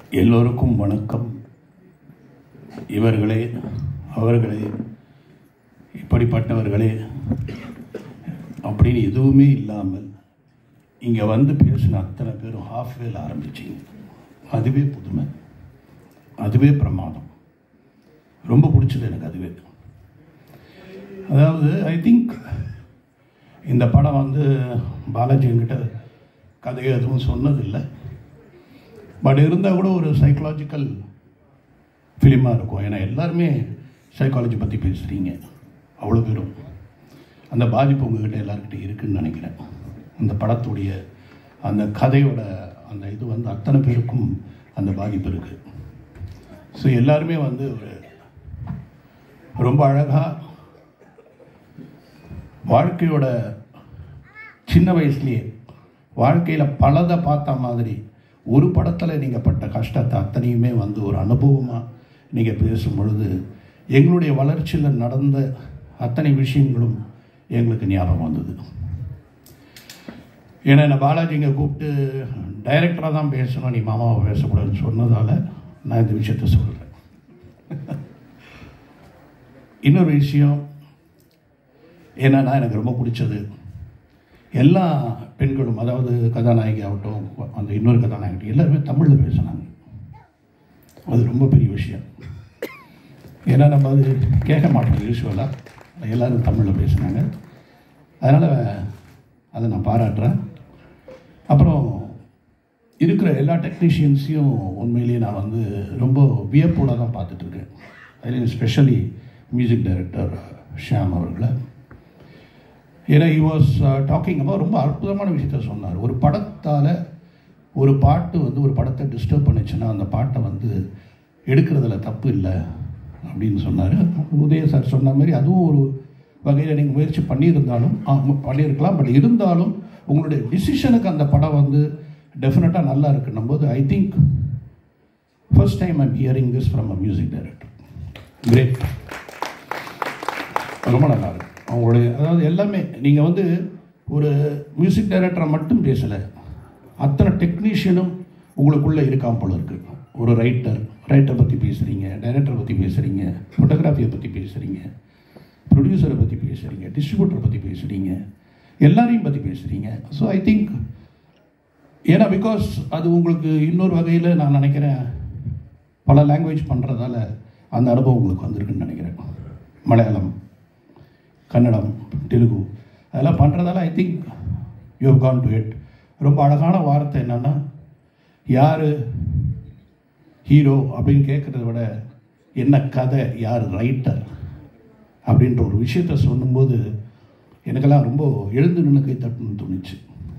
எல்லோருக்கும் வணக்கம். இவர்களே அவர்களே இப்படிப்பட்டவர்களே அப்படின்னு எதுவுமே இல்லாமல் இங்கே வந்து பேசின அத்தனை பேரும் ஹாஃப்வேல ஆரம்பிச்சிங்க. அதுவே புதுமை, அதுவே பிரமாதம். ரொம்ப பிடிச்சது எனக்கு அதுவே. அதாவது ஐ திங்க் இந்த படம் வந்து பாலாஜி என்கிட்ட கதையை எதுவும் சொன்னதில்லை. பட் இருந்தால் கூட ஒரு சைக்கலாஜிக்கல் ஃபிலிமாக இருக்கும். ஏன்னா எல்லாருமே சைக்காலஜி பற்றி பேசுகிறீங்க. அவ்வளோ பேரும் அந்த பாதிப்பு உங்கள்கிட்ட எல்லாருக்கிட்ட இருக்குதுன்னு நினைக்கிறேன். அந்த படத்துடைய அந்த கதையோட அந்த இது வந்து அத்தனை பேருக்கும் அந்த பாதிப்பு இருக்குது. ஸோ எல்லாருமே வந்து ஒரு ரொம்ப அழகாக வாழ்க்கையோட சின்ன வயசுலேயே வாழ்க்கையில் பலதை பார்த்த மாதிரி ஒரு படத்தில் நீங்கள் பட்ட கஷ்டத்தை அத்தனையுமே வந்து ஒரு அனுபவமாக நீங்கள் பேசும் பொழுது எங்களுடைய வளர்ச்சியில் நடந்த அத்தனை விஷயங்களும் எங்களுக்கு ஞாபகம் வந்தது. ஏன்னா என்னை பாலாஜிங்க கூப்பிட்டு டைரக்டராக தான் பேசணும், நீ மாமாவை பேசக்கூடாதுன்னு சொன்னதால் நான் இந்த விஷயத்த சொல்கிறேன். இன்னொரு விஷயம் என்னன்னா, எனக்கு ரொம்ப பிடிச்சது எல்லா பெண்களும், அதாவது கதாநாயகி ஆகட்டும், அந்த இன்னொரு கதாநாயகி எல்லாருமே தமிழில் பேசினாங்க. அது ரொம்ப பெரிய விஷயம். ஏன்னா நம்ம அது கேட்க மாட்டோம் யூஸ்வலாக. எல்லோரும் தமிழில் பேசினாங்க. அதனால் அதை நான் பாராட்டுறேன். அப்புறம் இருக்கிற எல்லா டெக்னீஷியன்ஸையும் உண்மையிலேயே நான் வந்து ரொம்ப வியப்போட தான் பார்த்துட்ருக்கேன். அதில் ஸ்பெஷலி மியூசிக் டைரக்டர் ஷியாம் அவர்களை. ஏன்னா ஹி வாஸ் டாக்கிங் அபவுட் ரொம்ப அற்புதமான விஷயத்த சொன்னார். ஒரு படத்தால் ஒரு பாட்டு வந்து ஒரு படத்தை டிஸ்டர்ப் பண்ணிச்சுன்னா அந்த பாட்டை வந்து எடுக்கிறதுல தப்பு இல்லை அப்படின்னு சொன்னார். உதய சார் சொன்ன மாதிரி அதுவும் ஒரு வகையில் நீங்கள் முயற்சி பண்ணியிருந்தாலும் பண்ணியிருக்கலாம். பட் இருந்தாலும் உங்களுடைய டிசிஷனுக்கு அந்த படம் வந்து டெஃபினட்டாக நல்லா இருக்குன்னும் போது I think first time I'm hearing this from a music director. Great, ரொம்ப நல்லா இருக்கு அவங்களுடைய. அதாவது எல்லாமே நீங்கள் வந்து ஒரு மியூசிக் டைரக்டரை மட்டும் பேசலை, அத்தனை டெக்னீஷியனும் உங்களுக்குள்ளே இருக்காம போல இருக்குது. ஒரு ரைட்டர் பற்றி பேசுகிறீங்க, டைரக்டரை பற்றி பேசுகிறீங்க, ஃபோட்டோகிராஃபியை பற்றி பேசுகிறீங்க, ப்ரொடியூசரை பற்றி பேசுகிறீங்க, டிஸ்ட்ரிபியூட்டரை பற்றி பேசுகிறீங்க, எல்லாரையும் பற்றி பேசுகிறீங்க. ஸோ ஐ திங்க் ஏன்னா பிகாஸ் அது உங்களுக்கு இன்னொரு வகையில் நான் நினைக்கிறேன் பல லாங்குவேஜ் பண்ணுறதால அந்த அனுபவம் உங்களுக்கு வந்திருக்குன்னு நினைக்கிறேன். மலையாளம், கன்னடம், தெலுங்கு அதெல்லாம் பண்ணுறதால I think you have gone to it. ரொம்ப அழகான வார்த்தை என்னென்னா, யார் ஹீரோ அப்படின்னு கேட்குறத விட என்ன கதை, யார் ரைட்டர் அப்படின்ற ஒரு விஷயத்த சொல்லும்போது எனக்கெல்லாம் ரொம்ப எழுந்து நின்று கை தட்டுன்னு தோணுச்சு.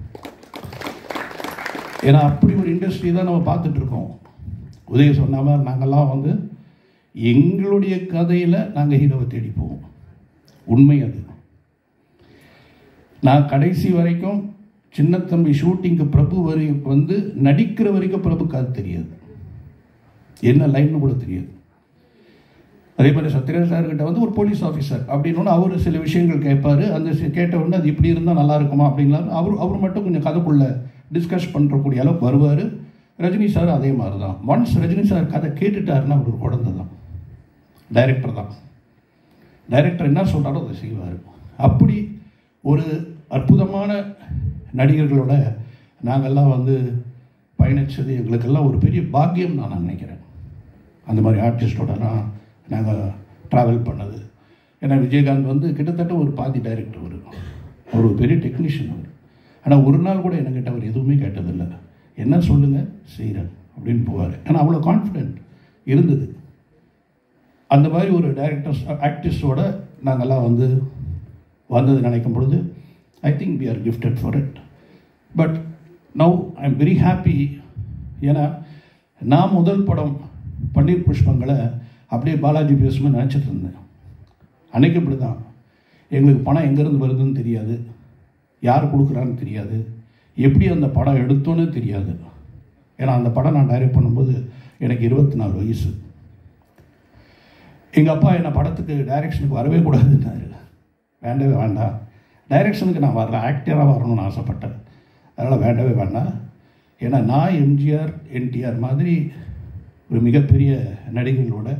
ஏன்னா அப்படி ஒரு இண்டஸ்ட்ரி தான் நம்ம பார்த்துட்ருக்கோம். உதய சொன்ன மாதிரி நாங்கள்லாம் வந்து எங்களுடைய கதையில் நாங்கள் ஹீரோவை தேடி போவோம். உண்மை அது. நான் கடைசி வரைக்கும் சின்ன தம்பி ஷூட்டிங்கு பிரபு வரைக்கும் வந்து நடிக்கிற வரைக்கும் பிரபுக்கு அது தெரியாது, என்ன லைன்னு கூட தெரியாது. அதே மாதிரி சத்யராஜ் சார்கிட்ட வந்து ஒரு போலீஸ் ஆஃபீஸர் அப்படின்னு அவர் சில விஷயங்கள் கேட்பார். அந்த கேட்ட உடனே அது இப்படி இருந்தால் நல்லா இருக்குமா அப்படிங்களா அவர் மட்டும் கொஞ்சம் கதைக்குள்ளே டிஸ்கஸ் பண்ணுறக்கூடிய அளவுக்கு வருவார். ரஜினி சார் அதே மாதிரி தான். ஒன்ஸ் ரஜினி சார் கதை கேட்டுட்டாருன்னா அவர் ஒரு குழந்தை தான், டைரக்டர் தான். டைரக்டர் என்ன சொல்கிறாரோ அதை செய்வார். அப்படி ஒரு அற்புதமான நடிகர்களோட நாங்கள்லாம் வந்து பயணித்தது எங்களுக்கெல்லாம் ஒரு பெரிய பாக்கியம் நான் நினைக்கிறேன். அந்த மாதிரி ஆர்டிஸ்டோடலாம் நாங்கள் ட்ராவல் பண்ணது. ஏன்னா விஜயகாந்த் வந்து கிட்டத்தட்ட ஒரு பாதி டைரக்டர் அவர் ஒரு பெரிய டெக்னீஷியன் அவர். ஆனால் ஒரு நாள் கூட என்கிட்ட அவர் எதுவுமே கேட்டதில்லை. என்ன சொல்லுங்கள் செய்கிறேன் அப்படின்னு போவார். ஏன்னா அவ்வளோ கான்ஃபிடென்ட் இருந்தது. அந்த மாதிரி ஒரு டைரக்டர்ஸ் ஆக்டிஸ்டோட நாங்கள்லாம் வந்து வந்தது நினைக்கும் பொழுது I think we are gifted for it. But now I am very happy. ஏன்னா நான் முதல் படம் பன்னீர் புஷ்பங்களை அப்படியே பாலாஜி பேசும்போது நினச்சிட்டு இருந்தேன். அன்றைக்கி இப்படி தான் எங்களுக்கு பணம் எங்கேருந்து வருதுன்னு தெரியாது, யார் கொடுக்குறான்னு தெரியாது, எப்படி அந்த படம் எடுத்தோன்னு தெரியாது. ஏன்னா அந்த படம் நான் டைரக்ட் பண்ணும்போது எனக்கு 24 வயசு. எங்கள் அப்பா என்னை படத்துக்கு டைரெக்ஷனுக்கு வரவே கூடாதுன்னாரு. வேண்டவே வேண்டாம், டைரெக்ஷனுக்கு நான் வரல, ஆக்டராக வரணும்னு ஆசைப்பட்டேன். அதனால் வேண்டவே வேண்டாம். ஏன்னா நான் எம்ஜிஆர் என்டிஆர் மாதிரி ஒரு மிகப்பெரிய நடிகர்களோட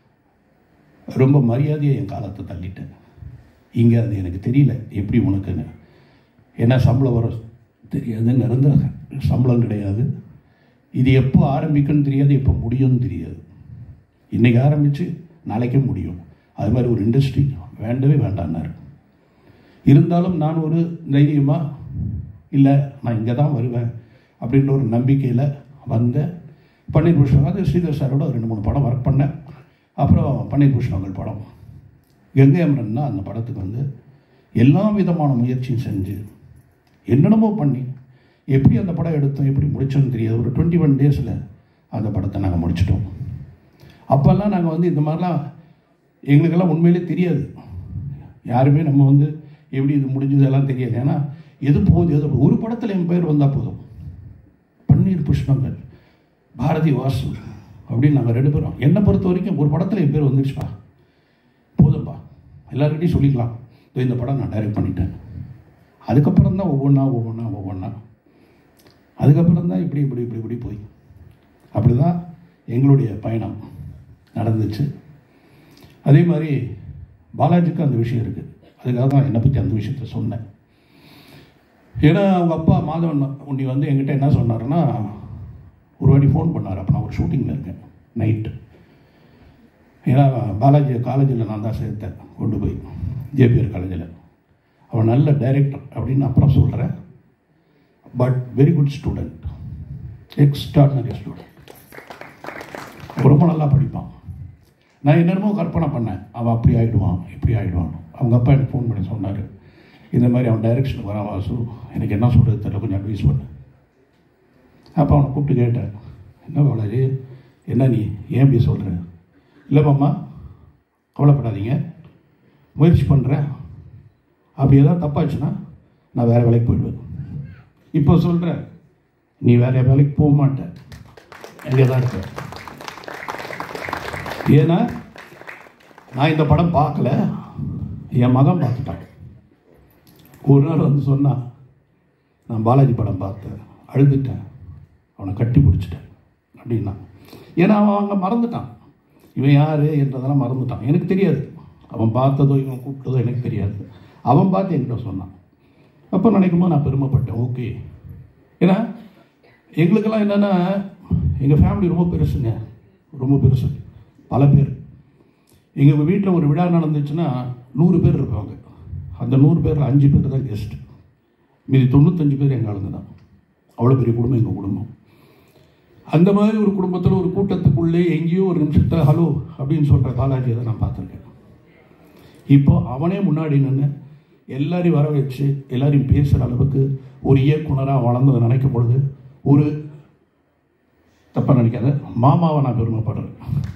ரொம்ப மரியாதையை என் காலத்தை தள்ளிட்டேன். இங்கே அது எனக்கு தெரியல எப்படி உனக்குன்னு. ஏன்னா சம்பளம் வர தெரியாது, நிரந்தர சம்பளம் கிடையாது. இது எப்போ ஆரம்பிக்குன்னு தெரியாது, எப்போ முடியும்னு தெரியாது. இன்றைக்கி ஆரம்பித்து நாளைக்கே முடியும். அது மாதிரி ஒரு இண்டஸ்ட்ரி வேண்டவே வேண்டான்னாரு. இருந்தாலும் நான் ஒரு தைரியமாக இல்லை, நான் இங்கே தான் வருவேன் அப்படின்ற ஒரு நம்பிக்கையில் வந்தேன். பன்னீர் பூஷன், அது ஸ்ரீதர் சாரோட 2-3 படம் ஒர்க் பண்ணேன். அப்புறம் பன்னீர் பூஷன் படம் கங்கை அமரன்னா அந்த படத்துக்கு வந்து எல்லா விதமான முயற்சியும் செஞ்சு என்னென்னமோ பண்ணி எப்படி அந்த படம் எடுத்தோம், எப்படி முடிச்சோன்னு தெரியாது. ஒரு 21 டேஸில் அந்த படத்தை நாங்கள் முடிச்சிட்டோம். அப்போல்லாம் நாங்கள் வந்து இந்த மாதிரிலாம் எங்களுக்கெல்லாம் உண்மையிலே தெரியாது. யாருமே நம்ம வந்து எப்படி இது முடிஞ்சதெல்லாம் தெரியாது. ஏன்னா எது போகுது எது ஒரு படத்தில் என் பேர் வந்தால் போதும், பன்னீர் புஷ்பங்கள், பாரதி வாசு அப்படின்னு நாங்கள் 2 பேரும். என்னை பொறுத்த வரைக்கும் ஒரு படத்தில் என் பேர் வந்துடுச்சுப்பா, போதும்ப்பா, எல்லாருக்கிட்டையும் சொல்லிக்கலாம் இந்த படம் நான் டைரக்ட் பண்ணிட்டேன். அதுக்கப்புறம் தான் ஒவ்வொன்றா அதுக்கப்புறம் தான் இப்படி போய் அப்படி தான் எங்களுடைய பயணம் நடந்துச்சு. அதே மாதிரி பாலாஜிக்கு அந்த விஷயம் இருக்குது. அதுக்காக தான் என்னை பற்றி அந்த விஷயத்த சொன்னேன். ஏன்னா அவங்க அப்பா மாதவன் உன்னி வந்து என்கிட்ட என்ன சொன்னார்னா, ஒரு வாட்டி ஃபோன் பண்ணார். அப்போ நான் ஒரு ஷூட்டிங்கில் இருக்கேன் நைட்டு. ஏன்னா பாலாஜி காலேஜில் நான் தான் சேர்த்தேன், கொண்டு போய் ஜேபிஆர் காலேஜில். அவன் நல்ல டைரக்டர் அப்படின்னு அப்புறம் சொல்கிறேன். But very good student, extraordinary student. ரொம்ப நல்லா படிப்பான். நான் என்னென்னமோ கற்பனை பண்ணேன், அவன் அப்படி ஆகிடுவான் இப்படி ஆகிடுவான். அவங்க அப்பா எனக்கு ஃபோன் பண்ணி சொன்னார், இந்த மாதிரி அவன் டைரெக்ஷனுக்கு வரான் வாசு, எனக்கு என்ன சொல்கிறது தெரியல, கொஞ்சம் அட்வைஸ் பண்ணு. அப்போ அவனை கூப்பிட்டு கேட்டேன், என்ன பாலாஜி, என்ன நீ ஏன் இப்படி சொல்கிற? இல்லை மாமா, கவலைப்படாதீங்க, முயற்சி பண்ணுறேன். அப்படி எதாவது தப்பாச்சுன்னா நான் வேறு வேலைக்கு போயிடுவேன். இப்போ சொல்கிறேன், நீ வேறு வேலைக்கு போக மாட்டேன், எங்கே தான் இருக்க. ஏன்னா நான் இந்த படம் பார்க்கல, என் மகன் பார்த்துட்டான். ஒரு நாள் வந்து சொன்னான், நான் பாலாஜி படம் பார்த்தேன், அழுதுட்டேன், அவனை கட்டி பிடிச்சிட்டேன் அப்படின்னா. ஏன்னா அவன் அங்கே மறந்துட்டான், இவன் யார் என்றதெல்லாம் மறந்துட்டான். எனக்கு தெரியாது, அவன் பார்த்ததோ இவன் கூப்பிட்டதோ எனக்கு தெரியாது. அவன் பார்த்து என்கிட்ட சொன்னான். அப்போ நினைக்கும்போது நான் பெருமைப்பட்டேன். ஓகே, ஏன்னா எங்களுக்கெல்லாம் என்னென்னா, எங்கள் ஃபேமிலி ரொம்ப பெருசுங்க, ரொம்ப பெருசு, பல பேர். எங்கள் வீட்டில் ஒரு விழா நடந்துச்சுன்னா 100 பேர் இருப்பாங்க. அந்த 100 பேரில் 5 பேர் தான் கெஸ்ட்டு, மீதி 95 பேர் எங்கள் ஆளுங்க தான். அவ்வளோ பெரிய குடும்பம் எங்கள் குடும்பம். அந்த மாதிரி ஒரு குடும்பத்தில் ஒரு கூட்டத்துக்குள்ளே எங்கேயோ ஒரு நிமிஷத்தில் ஹலோ அப்படின்னு சொல்கிற பாலாஜியை தான் நான் பார்த்துருக்கேன். இப்போ அவனே முன்னாடி நின்று எல்லாரையும் வர வச்சு எல்லாரையும் பேசுகிற அளவுக்கு ஒரு இயக்குனராக வளர்ந்ததை நினைக்கும் பொழுது ஒரு தப்பாக நினைக்காத மாமாவை நான் பெருமைப்படுறேன்.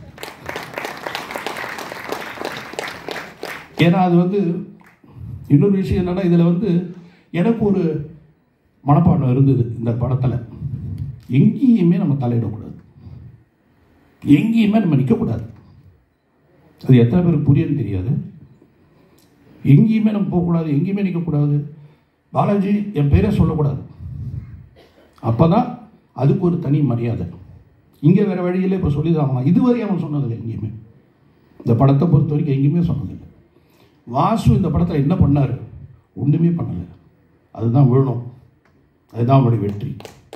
ஏன்னா அது வந்து இன்னொரு விஷயம் என்னென்னா, இதில் வந்து எனக்கு ஒரு மனப்பாடம் இருந்தது இந்த படத்தில். எங்கேயுமே நம்ம தலையிடக்கூடாது, எங்கேயுமே நம்ம நிற்கக்கூடாது. அது எத்தனை பேருக்கு புரியுன்னு தெரியாது. எங்கேயுமே நம்ம போகக்கூடாது, எங்கேயுமே நிற்கக்கூடாது. பாலாஜி என் பேரே சொல்லக்கூடாது. அப்போ தான் அதுக்கு ஒரு தனி மரியாதை. இங்கே வேறு வழியில் இப்போ சொல்லி தான் ஆகலாம். இதுவரை அவன் சொன்னதில்லை எங்கேயுமே, இந்த படத்தை பொறுத்த வரைக்கும் எங்கேயுமே சொன்னதில்லை. வாசு இந்த படத்தில் என்ன பண்ணார்? ஒன்றுமே பண்ணலை. அதுதான் வேணும், அதுதான் அவனுடைய வெற்றி.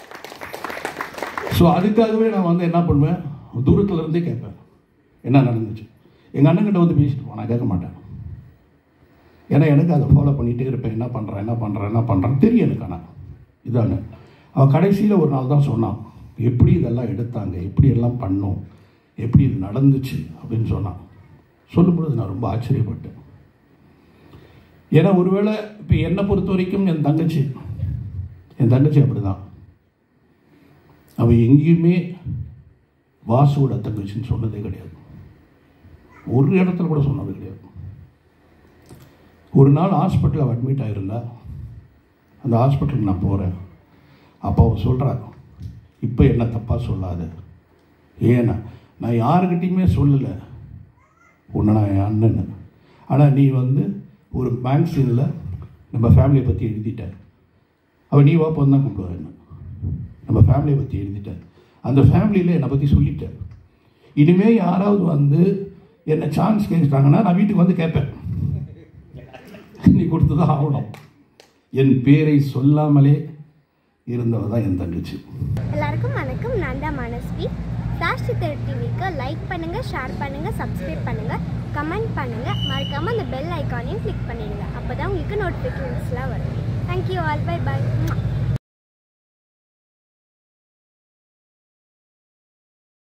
ஸோ அதுக்காகவே நான் வந்து என்ன பண்ணுவேன், தூரத்தில் இருந்தே கேட்பேன் என்ன நடந்துச்சு. எங்கள் அண்ணன்கிட்ட வந்து பேசிட்டு நான் கேட்க மாட்டேன். ஏன்னா எனக்கு அதை ஃபாலோ பண்ணிகிட்டே இருப்பேன். என்ன பண்ணுறேன் தெரியும் எனக்கு. ஆனால் இதானு அவன் கடைசியில் ஒரு நாள் தான் சொன்னான், எப்படி இதெல்லாம் எடுத்தாங்க, எப்படி எல்லாம் பண்ணோம், எப்படி இது நடந்துச்சு அப்படின்னு சொன்னான். சொல்லும்பொழுது நான் ரொம்ப ஆச்சரியப்பட்டேன். ஏன்னா ஒருவேளை இப்போ என்னை பொறுத்த வரைக்கும் என் தங்கச்சி அப்படி தான். அவன் எங்கேயுமே வாசுவோட தங்கச்சின்னு சொன்னதே கிடையாது, ஒரு இடத்துல கூட சொன்னது கிடையாது. ஒரு நாள் ஹாஸ்பிட்டலில் அவள் அட்மிட் ஆகிருந்தா. அந்த ஹாஸ்பிட்டலுக்கு நான் போகிறேன். அப்போ அவள் சொல்கிறான், இப்போ என்ன தப்பாக சொல்லாத, ஏன்னா நான் யாருக்கிட்டையுமே சொல்லலை உன்னை நான் என் அண்ணன்னு. ஆனால் நீ வந்து ஒரு மேக்சினில் நம்ம ஃபேமிலியை பற்றி எழுதிட்டேன். அவள் நீ வாப்போ தான் கூப்பிடுவா, என்ன நம்ம ஃபேமிலியை பற்றி எழுதிட்டேன், அந்த ஃபேமிலியில் என்னை பற்றி சொல்லிட்டேன். இனிமே யாராவது வந்து என்ன சான்ஸ் கேட்டாங்கன்னா நான் வீட்டுக்கு வந்து கேட்பேன், நீ கொடுத்துதான் ஆகணும். என் பேரை சொல்லாமலே இருந்தவ தான் என் தங்கச்சி. எல்லாருக்கும் வணக்கம். நான் தான் மனஸ்வி. சாஷ்டி டிவிக்கு லைக் பண்ணுங்க, ஷேர் பண்ணுங்க, சப்ஸ்கிரைப் பண்ணுங்க, கமெண்ட் பண்ணுங்க, மறக்காம அந்த பெல் ஐக்கானையும் கிளிக் பண்ணிடுங்க. அப்பதான் உங்களுக்கு நோட்டிஃபிகேஷன்ஸ்லாம் வரும். Thank you all. பை பாய்.